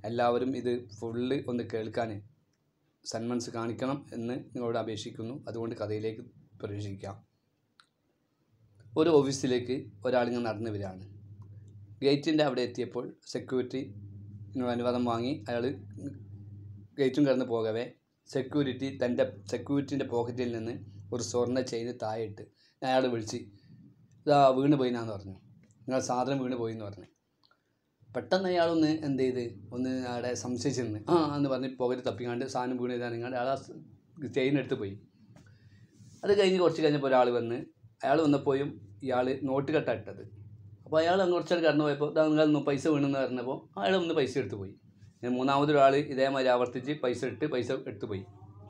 എല്ലാവരും ഇത് ഫുള്ള് ഒന്ന് കേൾക്കാൻ സന്മനസ് കാണിക്കണം എന്ന് നിങ്ങളോട് അപേക്ഷിക്കുന്നു. അതുകൊണ്ട് കഥയിലേക്ക് പ്രവേശിക്കാം. ഒരു ഓഫീസിലേക്ക് ഒരാളിങ്ങനെ നടന്നു വരികയാണ്. ഗേറ്റിൻ്റെ അവിടെ എത്തിയപ്പോൾ സെക്യൂരിറ്റി അനുവാദം വാങ്ങി അയാൾ ഗേറ്റും കടന്ന് പോകവേ സെക്യൂരിറ്റിൻ്റെ പോക്കറ്റിൽ നിന്ന് ഒരു സ്വർണ്ണ ചെയിൻ താഴെ ഇട്ട് അയാൾ വിളിച്ച് ഇതാ വീണ് പോയിനാന്ന് പറഞ്ഞു. നിങ്ങൾ സാധനം വീണ് പോയി എന്ന് പറഞ്ഞു. പെട്ടെന്ന് അയാളൊന്ന് എന്ത് ചെയ്ത് ഒന്ന് അവിടെ സംശയിച്ചിരുന്ന് എന്ന് പറഞ്ഞ് പോകറ്റ് തപ്പിക്കാണ്ട് സാധനം വീണ് ചെയ്താൽ അയാൾ ആ ചെയിൻ എടുത്ത് പോയി. അത് കഴിഞ്ഞ് കുറച്ച് കഴിഞ്ഞപ്പോൾ ഒരാൾ വന്ന് അയാൾ വന്നപ്പോഴും ഇയാൾ നോട്ട് കെട്ടാ ഇട്ടത്. അപ്പോൾ അയാൾ കുറച്ചാൾ കടന്നു പോയപ്പോൾ നിങ്ങൾ പൈസ വീണെന്ന് പറഞ്ഞപ്പോൾ അയാൾ ഒന്ന് പൈസ എടുത്ത് പോയി. മൂന്നാമതൊരാൾ ഇതേമാതിരി ആവർത്തിച്ച് പൈസ എടുത്ത് പോയി.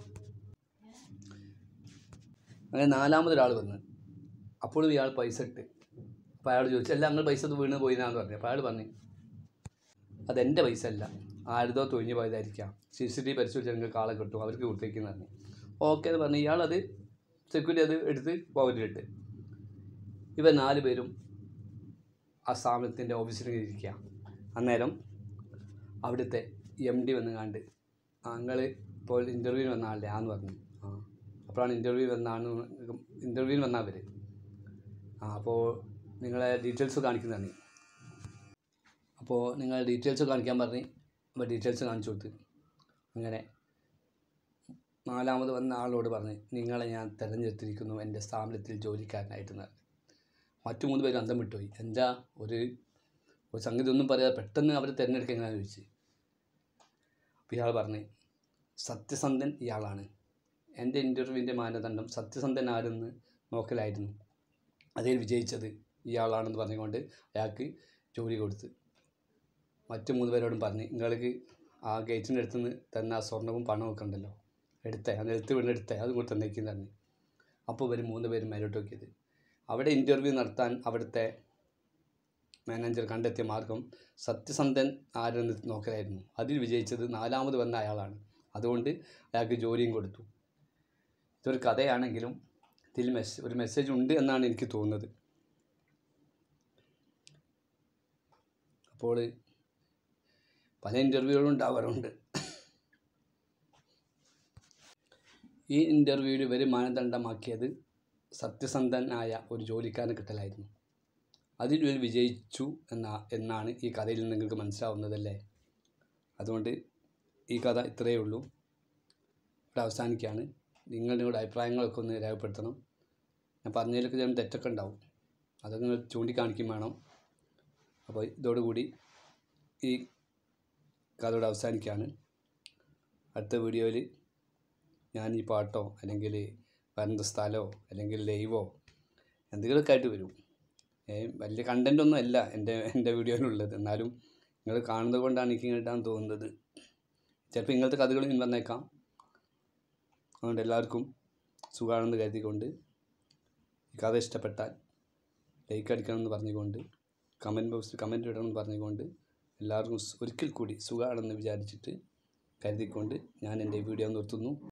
അങ്ങനെ നാലാമതൊരാൾ വന്ന് അപ്പോഴും ഇയാൾ പൈസ ഇട്ട്. അപ്പോൾ അയാൾ ചോദിച്ചു അല്ല നിങ്ങൾ പൈസ വീണ് പോയിന്നാന്ന് പറഞ്ഞു. അപ്പോൾ അയാൾ പറഞ്ഞു അതെൻ്റെ പൈസ അല്ല, ആരുതോ തൊഴിഞ്ഞു പോയതായിരിക്കാം, CCTV പരിശോധിച്ച് നിങ്ങൾക്ക് ആളെ കിട്ടും, അവർക്ക് കൊടുത്തേക്കെന്ന് പറഞ്ഞു. ഓക്കെ എന്ന് പറഞ്ഞു. ഇയാളത് സെക്യൂരിറ്റി അത് എടുത്ത് പോക്കറ്റിലിട്ട്. ഇവർ 4 പേരും ആ സ്ഥാപനത്തിൻ്റെ ഓഫീസിൽ ഇരിക്കുക. അന്നേരം അവിടുത്തെ MD വന്ന് കണ്ട് നിങ്ങൾ ഇപ്പോൾ ഇൻ്റർവ്യൂവിന് വന്ന ആളല്ലേ ആന്ന് പറഞ്ഞു. അപ്പോഴാണ് ഇൻ്റർവ്യൂവിന് വന്നവർ. അപ്പോൾ നിങ്ങളെ ഡീറ്റെയിൽസ് കാണിക്കുന്നതാണ്. അപ്പോൾ നിങ്ങൾ ഡീറ്റെയിൽസ് കാണിക്കാൻ പറഞ്ഞ് അപ്പോൾ ഡീറ്റെയിൽസ് കാണിച്ചു കൊടുത്ത്. അങ്ങനെ 4ാമത് വന്ന ആളോട് പറഞ്ഞ് നിങ്ങളെ ഞാൻ തിരഞ്ഞെടുത്തിരിക്കുന്നു എൻ്റെ സ്ഥാപനത്തിൽ ജോലിക്കാരനായിട്ടെന്ന്. മറ്റു 3 പേരും അന്തം വിട്ടുപോയി. എന്താ ഒരു സംഗതി ഒന്നും പറയാതെ പെട്ടെന്ന് അവർ തിരഞ്ഞെടുക്കുക എങ്ങനെയാണെന്ന് ചോദിച്ചു. അപ്പോൾ ഇയാൾ പറഞ്ഞ് സത്യസന്ധൻ ഇയാളാണ്. എൻ്റെ ഇൻ്റർവ്യൂവിൻ്റെ മാനദണ്ഡം സത്യസന്ധൻ ആരെന്ന് നോക്കലായിരുന്നു. അതിൽ വിജയിച്ചത് ഇയാളാണെന്ന് പറഞ്ഞുകൊണ്ട് അയാൾക്ക് ജോലി കൊടുത്ത്. മറ്റു 3 പേരോടും പറഞ്ഞ് നിങ്ങൾക്ക് ആ ഗേറ്റിൻ്റെ അടുത്ത് നിന്ന് തന്ന ആ സ്വർണ്ണവും പണവും ഒക്കെ ഉണ്ടല്ലോ ആ നിലത്ത് വീണെടുത്തേ അത് കൂടെ തന്നേക്കെന്ന് പറഞ്ഞു. അപ്പോൾ ഇവർ 3 പേരും മേലോട്ട് നോക്കിയത്. അവിടെ ഇൻ്റർവ്യൂ നടത്താൻ അവിടുത്തെ മാനേജർ കണ്ടെത്തിയ മാർഗം സത്യസന്ധൻ ആരെന്ന് നോക്കലായിരുന്നു. അതിൽ വിജയിച്ചത് 4ാമത് വന്ന അയാളാണ്. അതുകൊണ്ട് അയാൾക്ക് ജോലിയും കൊടുത്തു. ഇതൊരു കഥയാണെങ്കിലും ഇതിൽ ഒരു മെസ്സേജ് ഉണ്ട് എന്നാണ് എനിക്ക് തോന്നുന്നത്. അപ്പോൾ പല ഇൻ്റർവ്യൂകളും ഉണ്ടാവാറുണ്ട്. ഈ ഇൻ്റർവ്യൂവിൽ ഇവർ മാനദണ്ഡമാക്കിയത് സത്യസന്ധനായ ഒരു ജോലിക്കാരനെ കിട്ടലായിരുന്നു. അതിൽ ഇവർ വിജയിച്ചു എന്നാണ് ഈ കഥയിൽ നിങ്ങൾക്ക് മനസ്സിലാവുന്നതല്ലേ. അതുകൊണ്ട് ഈ കഥ ഇത്രയേ ഉള്ളൂ. ഇവിടെ അവസാനിക്കുകയാണ്. നിങ്ങളുടെ അഭിപ്രായങ്ങളൊക്കെ ഒന്ന് രേഖപ്പെടുത്തണം. ഞാൻ പറഞ്ഞതിലൊക്കെ ചില തെറ്റൊക്കെ ഉണ്ടാവും, അതൊക്കെ നിങ്ങൾ ചൂണ്ടിക്കാണിക്കും വേണം. അപ്പോൾ ഇതോടുകൂടി ഈ കഥയോട് അവസാനിക്കുകയാണ്. അടുത്ത വീഡിയോയിൽ ഞാൻ ഈ പാട്ടോ അല്ലെങ്കിൽ വരണ്ട സ്ഥലമോ അല്ലെങ്കിൽ ലൈവോ എന്തെങ്കിലുമൊക്കെ ആയിട്ട് വരും. വലിയ കണ്ടൻറ്റൊന്നും അല്ല എൻ്റെ വീഡിയോയിലുള്ളത്. എന്നാലും നിങ്ങൾ കാണുന്നത് കൊണ്ടാണ് എനിക്ക് ഇങ്ങോട്ടാണ് തോന്നുന്നത്. ചിലപ്പോൾ ഇങ്ങനത്തെ കഥകളും ഇനി വന്നേക്കാം. അതുകൊണ്ട് എല്ലാവർക്കും സുഖമാണെന്ന് കരുതിക്കൊണ്ട് ഈ കഥ ഇഷ്ടപ്പെട്ടാൽ ലൈക്ക് അടിക്കണമെന്ന് പറഞ്ഞുകൊണ്ട് കമൻറ്റ് ബോക്സിൽ കമൻറ്റ് ഇടണമെന്ന് പറഞ്ഞുകൊണ്ട് എല്ലാവർക്കും ഒരിക്കൽ കൂടി സുഖമാണെന്ന് വിചാരിച്ചിട്ട് കരുതിക്കൊണ്ട് ഞാൻ എൻ്റെ വീഡിയോ നിർത്തുന്നു.